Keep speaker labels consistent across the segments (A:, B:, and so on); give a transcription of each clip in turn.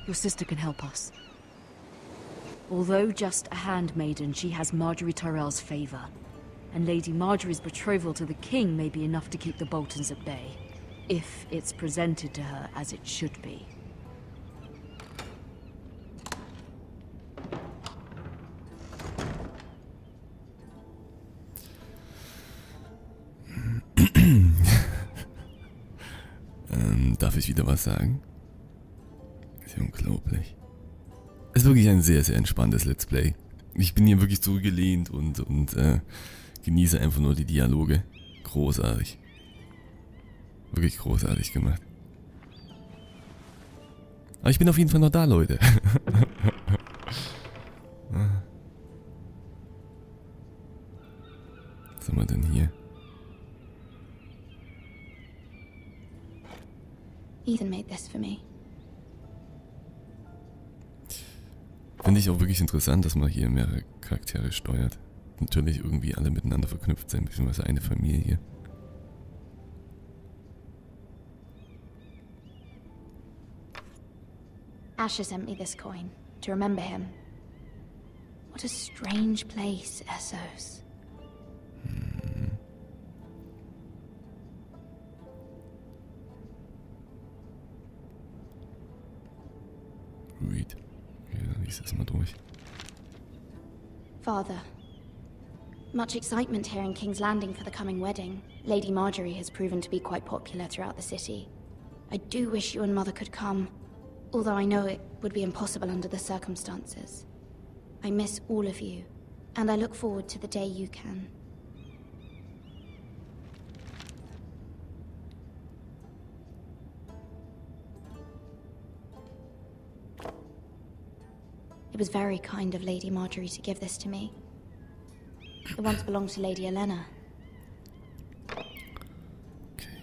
A: Your sister can help us. Although just a handmaiden, she has Margaery Tyrell's favor. And Lady Margaery's betrothal to the king may be enough to keep the Boltons at bay. If it's presented to her as it should be.
B: Darf ich wieder was sagen? Ist ja unglaublich. Es ist wirklich ein sehr, sehr entspanntes Let's Play. Ich bin hier wirklich zurückgelehnt und genieße einfach nur die Dialoge. Großartig. Wirklich großartig gemacht. Aber ich bin auf jeden Fall noch da, Leute. Was haben wir denn hier?
C: Ethan made this for me.
B: Finde ich auch wirklich interessant, dass man hier mehrere Charaktere steuert. Natürlich irgendwie alle miteinander verknüpft sind, beziehungsweise eine Familie.
C: Asher sent me this coin to remember him. What a strange place, Essos.
B: Read. Okay, dann lies das mal durch.
C: Father, much excitement here in King's Landing for the coming wedding. Lady Margaery has proven to be quite popular throughout the city. I do wish you and Mother could come, although I know it would be impossible under the circumstances. I miss all of you, and I look forward to the day you can. It was very kind of Lady Margaery to give this to me. It once belonged to Lady Olenna.
B: Okay.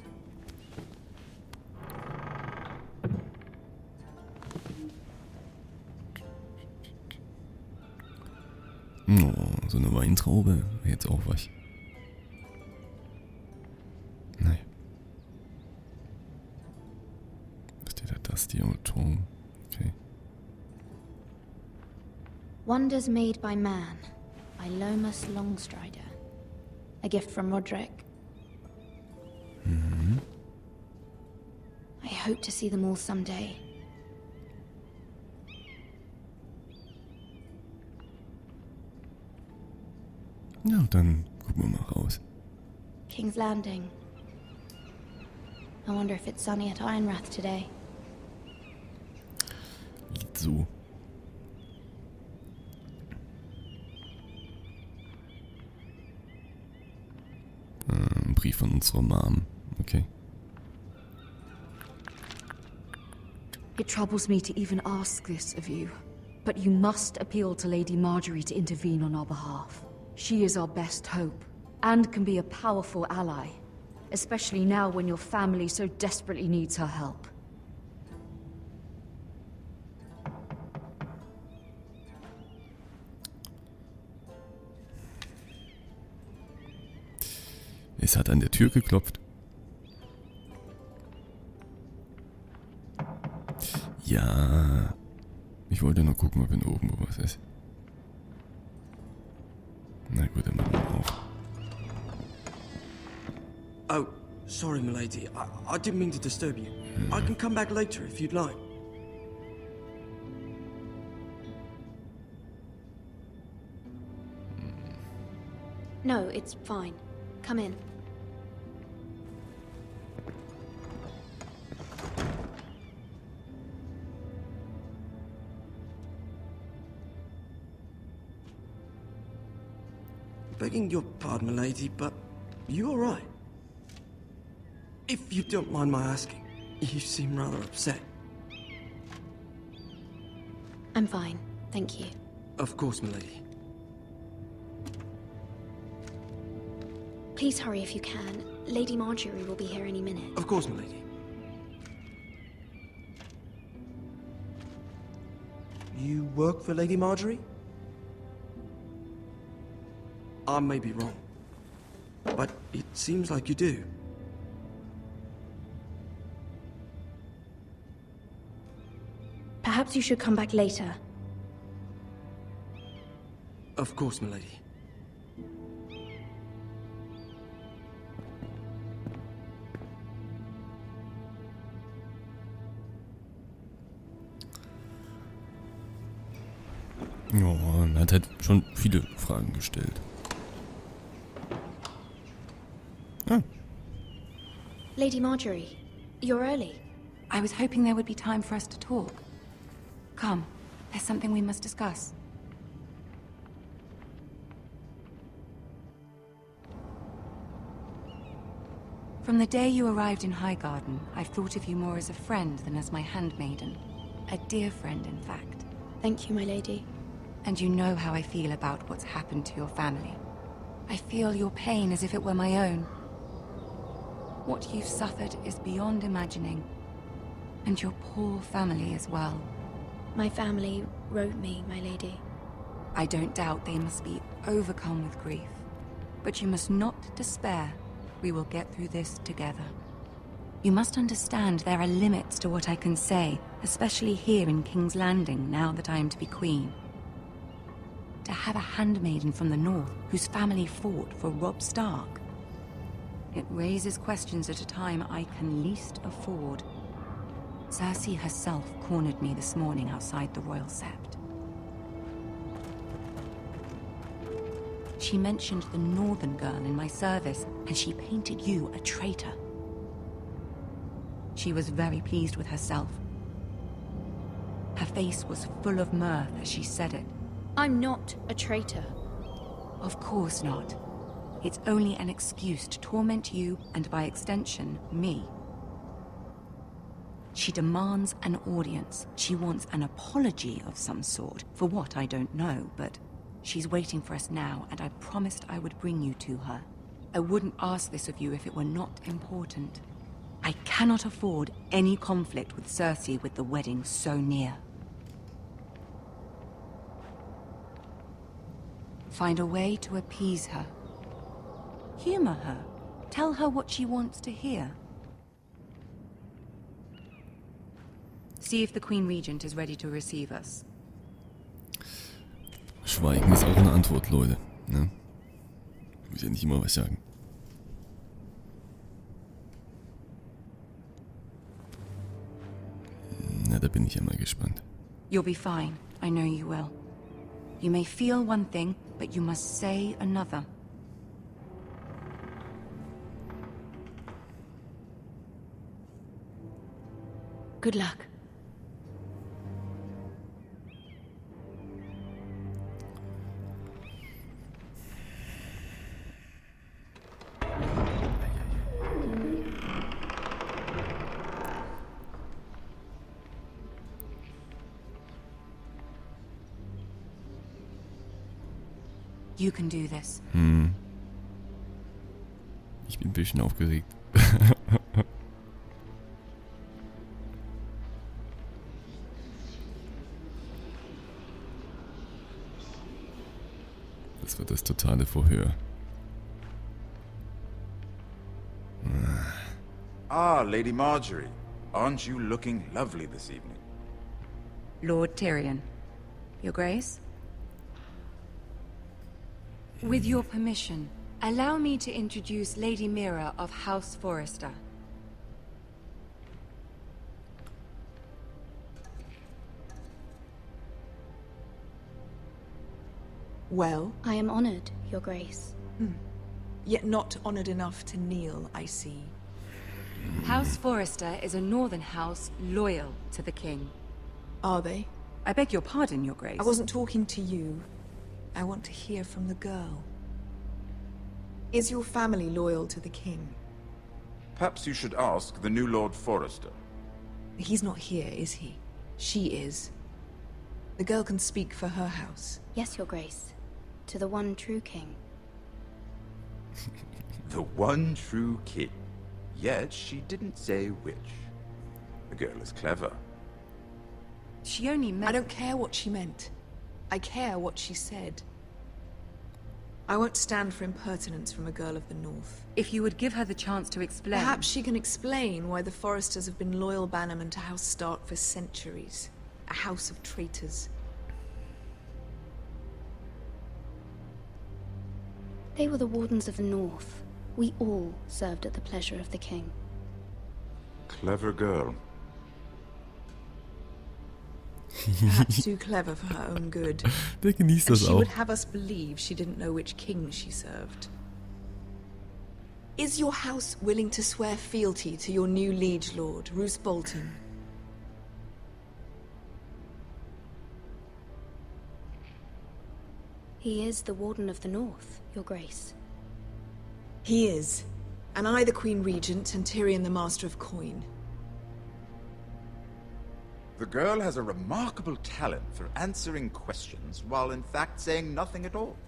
B: Oh, so eine Weintraube wäre jetzt auch was. Nein. Was steht da? Dusty Old Tome. Okay.
C: Wonders Made by Man, by Lomas Longstrider. A gift from Roderick. I hope to see them all someday.
B: Ja, dann gucken wir mal raus.
C: King's Landing. I wonder if it's sunny at Ironrath today.
B: Geht so. Ein Brief von unserer Mom. Okay.
A: It troubles me to even ask this of you, but you must appeal to Lady Margaery to intervene on our behalf. She is our best hope, and can be a powerful ally, especially now when your family so desperately needs her help.
B: Es hat an der Tür geklopft. Ja. Ich wollte nur gucken, ob in oben wo was ist. Na gut, dann machen wir auf.
D: Oh, sorry, milady. I didn't mean to disturb you. I can come back later if you'd like.
C: No, it's fine. Come in.
D: Begging your pardon, milady, but you all right? If you don't mind my asking, you seem rather upset.
C: I'm fine, thank you.
D: Of course, milady.
C: Please hurry if you can. Lady Margaery will be here any minute.
D: Of course, milady. You work for Lady Margaery? I may be wrong, but it seems like you do.
C: Perhaps you should come back later.
D: Of course, milady.
B: Ja, er hat halt schon viele Fragen gestellt. Ah.
C: Lady Marjorie, you're early.
E: I was hoping there would be time for us to talk. Come, there's something we must discuss. From the day you arrived in Highgarden, I've thought of you more as a friend than as my handmaiden. A dear friend, in fact.
C: Thank you, my lady.
E: And you know how I feel about what's happened to your family. I feel your pain as if it were my own. What you've suffered is beyond imagining. And your poor family as well.
C: My family wrote me, my lady.
E: I don't doubt they must be overcome with grief. But you must not despair. We will get through this together. You must understand there are limits to what I can say, especially here in King's Landing, now that I am to be queen. To have a handmaiden from the north whose family fought for Robb Stark. It raises questions at a time I can least afford. Cersei herself cornered me this morning outside the Royal Sept. She mentioned the northern girl in my service, and she painted you a traitor. She was very pleased with herself. Her face was full of mirth as she said it.
C: I'm not a traitor.
E: Of course not. It's only an excuse to torment you, and by extension, me. She demands an audience. She wants an apology of some sort, for what I don't know, but she's waiting for us now, and I promised I would bring you to her. I wouldn't ask this of you if it were not important. I cannot afford any conflict with Cersei with the wedding so near. Find a way to appease her. Humor her. Tell her what she wants to hear. See if the Queen Regent is ready to receive us.
B: Schweigen ist auch eine Antwort, Leute. Ne? Muss ja nicht immer was sagen. Na, da bin ich ja mal gespannt.
E: You'll be fine. I know you will. You may feel one thing, but you must say another.
C: Good luck.
E: You can do this.
B: Ich bin ein bisschen aufgeregt. Das wird das totale Verhör.
F: Ah, Lady Marjorie. Aren't you looking lovely this evening?
E: Lord Tyrion. Your Grace? With your permission, allow me to introduce Lady Mira of House Forrester.
G: Well,
C: I am honored, Your Grace.
G: yet not honored enough to kneel, I see.
E: House Forrester is a northern house loyal to the king.
G: Are they?
E: I beg your pardon, Your Grace.
G: I wasn't talking to you. I want to hear from the girl. Is your family loyal to the king?
F: Perhaps you should ask the new Lord Forrester.
G: He's not here, is he? She is. The girl can speak for her house.
C: Yes, Your Grace. To the one true king.
F: The one true king. Yet she didn't say which. The girl is clever.
E: She only meant...
G: I don't care what she meant. I care what she said. I won't stand for impertinence from a girl of the North.
E: If you would give her the chance to explain...
G: Perhaps she can explain why the Forresters have been loyal bannermen to House Stark for centuries. A house of traitors.
C: They were the Wardens of the North. We all served at the pleasure of the king.
F: Clever girl.
G: Perhaps too clever for her own good.
B: Der genießt
G: And
B: das
G: she
B: auch.
G: would have us believe she didn't know which king she served. Is your house willing to swear fealty to your new liege lord, Roose Bolton?
C: He is the Warden of the North, Your Grace.
G: He is. And I the Queen Regent, and Tyrion the Master of Coin.
F: The girl has a remarkable talent for answering questions while in fact saying nothing at all.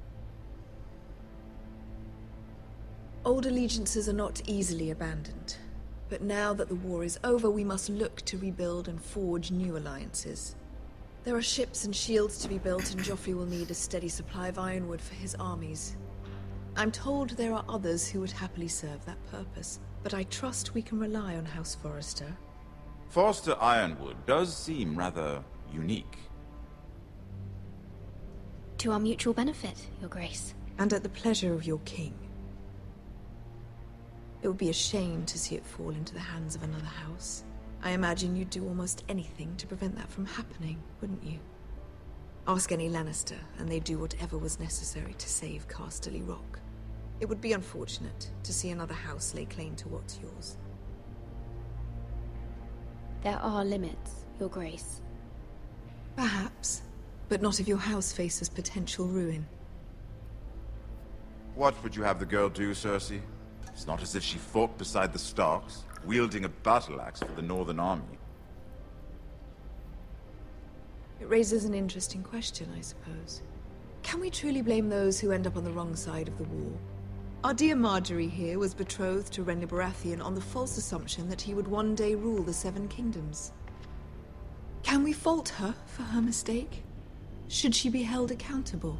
G: Old allegiances are not easily abandoned. But now that the war is over, we must look to rebuild and forge new alliances. There are ships and shields to be built, and Joffrey will need a steady supply of ironwood for his armies. I'm told there are others who would happily serve that purpose, but I trust we can rely on House Forrester.
F: Forster Ironwood does seem rather unique.
C: To our mutual benefit, Your Grace.
G: And at the pleasure of your king. It would be a shame to see it fall into the hands of another house. I imagine you'd do almost anything to prevent that from happening, wouldn't you? Ask any Lannister, and they'd do whatever was necessary to save Casterly Rock. It would be unfortunate to see another house lay claim to what's yours.
C: There are limits, Your Grace.
G: Perhaps, but not if your house faces potential ruin.
F: What would you have the girl do, Cersei? It's not as if she fought beside the Starks, wielding a battle axe for the Northern Army.
G: It raises an interesting question, I suppose. Can we truly blame those who end up on the wrong side of the war? Our dear Marjorie here was betrothed to Renly Baratheon on the false assumption that he would one day rule the Seven Kingdoms. Can we fault her for her mistake? Should she be held accountable?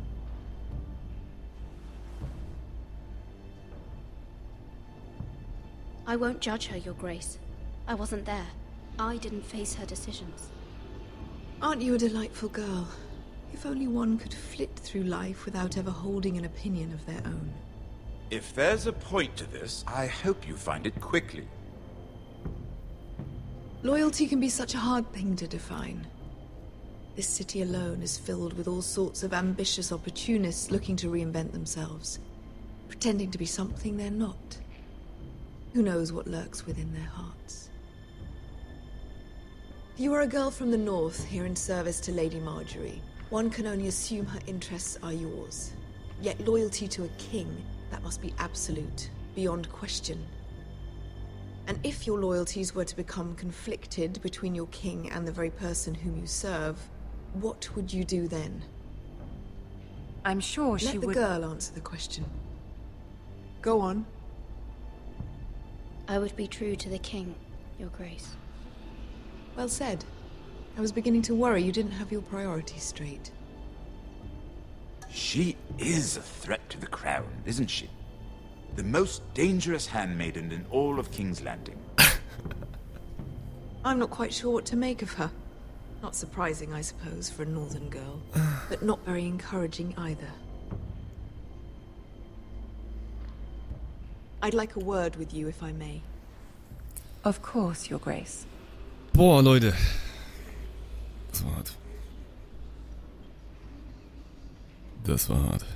C: I won't judge her, Your Grace. I wasn't there. I didn't face her decisions.
G: Aren't you a delightful girl? If only one could flit through life without ever holding an opinion of their own.
F: If there's a point to this, I hope you find it quickly.
G: Loyalty can be such a hard thing to define. This city alone is filled with all sorts of ambitious opportunists looking to reinvent themselves, pretending to be something they're not. Who knows what lurks within their hearts? You are a girl from the north, here in service to Lady Marjorie. One can only assume her interests are yours. Yet loyalty to a king, that must be absolute, beyond question. And if your loyalties were to become conflicted between your king and the very person whom you serve, what would you do then?
E: I'm sure she
G: Let the
E: would...
G: girl answer the question. Go on.
C: I would be true to the king, Your Grace.
G: Well said. I was beginning to worry you didn't have your priorities straight.
F: She is a threat to the crown, isn't she? The most dangerous handmaiden in all of King's Landing.
G: I'm not quite sure what to make of her. Not surprising, I suppose, for a northern girl, but not very encouraging either. I'd like a word with you, if I may.
E: Of course, Your Grace.
B: Boah, Leute. Das war hart. Das war hart.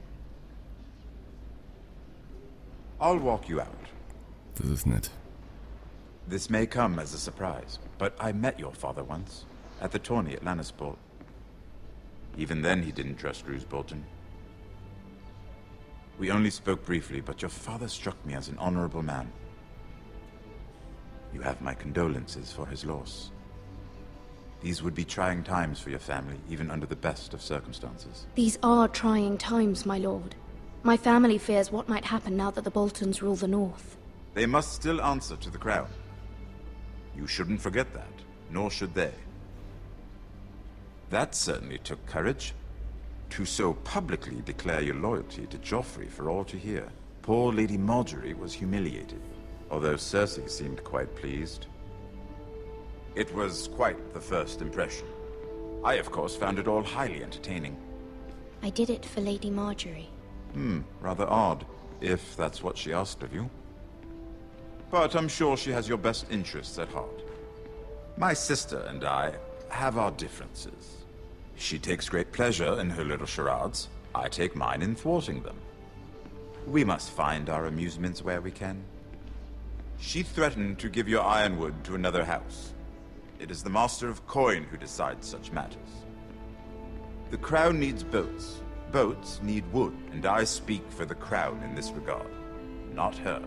F: I'll walk you out.
B: Das ist nett.
F: This may come as a surprise, but I met your father once, at the tourney at Lannisport. Even then he didn't trust Roose Bolton. We only spoke briefly, but your father struck me as an honorable man. You have my condolences for his loss. These would be trying times for your family, even under the best of circumstances.
C: These are trying times, my lord. My family fears what might happen now that the Boltons rule the North.
F: They must still answer to the crown. You shouldn't forget that, nor should they. That certainly took courage. To so publicly declare your loyalty to Joffrey for all to hear. Poor Lady Marjorie was humiliated, although Cersei seemed quite pleased. It was quite the first impression. I, of course, found it all highly entertaining.
C: I did it for Lady Marjorie.
F: Rather odd, if that's what she asked of you. But I'm sure she has your best interests at heart. My sister and I have our differences. She takes great pleasure in her little charades. I take mine in thwarting them. We must find our amusements where we can. She threatened to give your ironwood to another house. It is the Master of Coin who decides such matters. The Crown needs boats. Boats need wood, and I speak for the Crown in this regard, not her.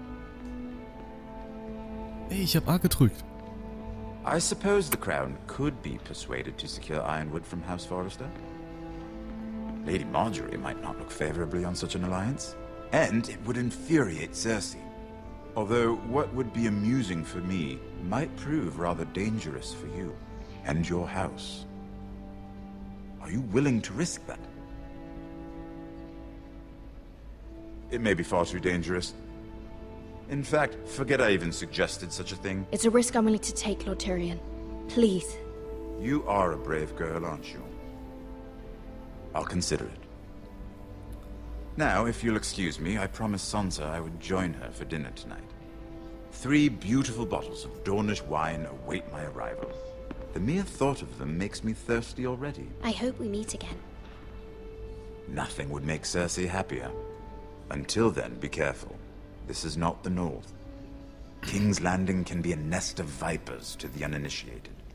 B: Ey, ich hab A gedrückt.
F: I suppose the Crown could be persuaded to secure ironwood from House Forrester. Lady Marjorie might not look favorably on such an alliance, and it would infuriate Cersei. Although what would be amusing for me might prove rather dangerous for you and your house. Are you willing to risk that? It may be far too dangerous. In fact, forget I even suggested such a thing.
C: It's a risk I'm willing to take, Lord Tyrion. Please.
F: You are a brave girl, aren't you? I'll consider it. Now, if you'll excuse me, I promised Sansa I would join her for dinner tonight. 3 beautiful bottles of Dornish wine await my arrival. The mere thought of them makes me thirsty already.
C: I hope we meet again.
F: Nothing would make Cersei happier. Until then, be careful. This is not the North. King's Landing can be a nest of vipers to the uninitiated.